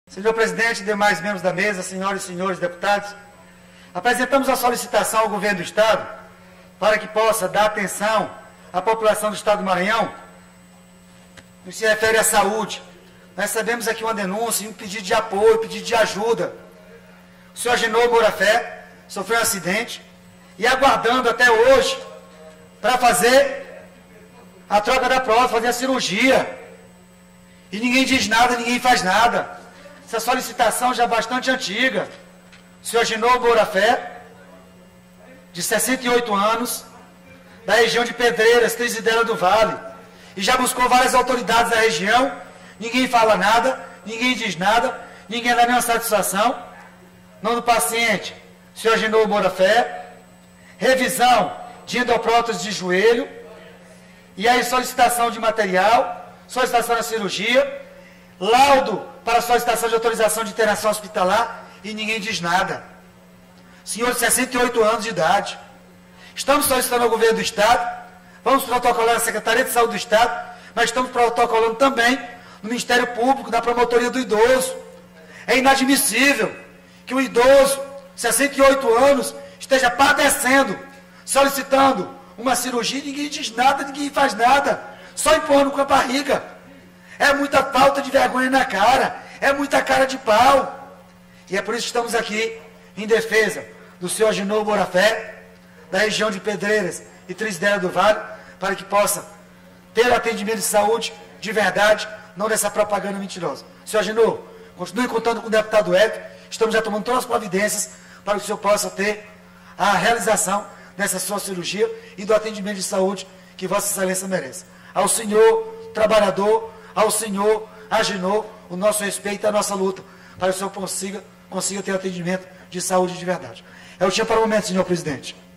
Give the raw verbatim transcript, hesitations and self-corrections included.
Senhor presidente, demais membros da mesa, senhoras e senhores deputados, apresentamos a solicitação ao governo do Estado para que possa dar atenção à população do Estado do Maranhão no que se refere à saúde. Nós recebemos aqui uma denúncia, um pedido de apoio, um pedido de ajuda. O senhor Agenor Moura Fé sofreu um acidente e aguardando até hoje para fazer a troca da prótese, fazer a cirurgia. E ninguém diz nada, ninguém faz nada. Essa solicitação já é bastante antiga. O senhor Agenor Moura Fé, de sessenta e oito anos, da região de Pedreiras, Trizidela do Vale, e já buscou várias autoridades da região, ninguém fala nada, ninguém diz nada, ninguém dá nenhuma satisfação. Nome do paciente, o senhor Agenor Moura Fé, revisão de endoprótese de joelho, e aí solicitação de material, solicitação da cirurgia, laudo para solicitação de autorização de internação hospitalar, e ninguém diz nada. Senhor de sessenta e oito anos de idade. Estamos solicitando ao governo do Estado, vamos protocolar na Secretaria de Saúde do Estado, mas estamos protocolando também no Ministério Público, na Promotoria do Idoso. É inadmissível que um idoso, sessenta e oito anos, esteja padecendo, solicitando uma cirurgia, ninguém diz nada, ninguém faz nada, só empurrando com a barriga. É muita falta de vergonha na cara, é muita cara de pau. E é por isso que estamos aqui em defesa do senhor Agenor Moura Fé, da região de Pedreiras e Trizidela do Vale, para que possa ter atendimento de saúde de verdade, não dessa propaganda mentirosa. Senhor Agenor, continue contando com o deputado Hélio, estamos já tomando todas as providências para que o senhor possa ter a realização dessa sua cirurgia e do atendimento de saúde que Vossa Excelência merece. Ao senhor trabalhador, ao senhor Agenor, o nosso respeito e a nossa luta para que o senhor consiga, consiga ter atendimento de saúde de verdade. É o tempo para o momento, senhor presidente.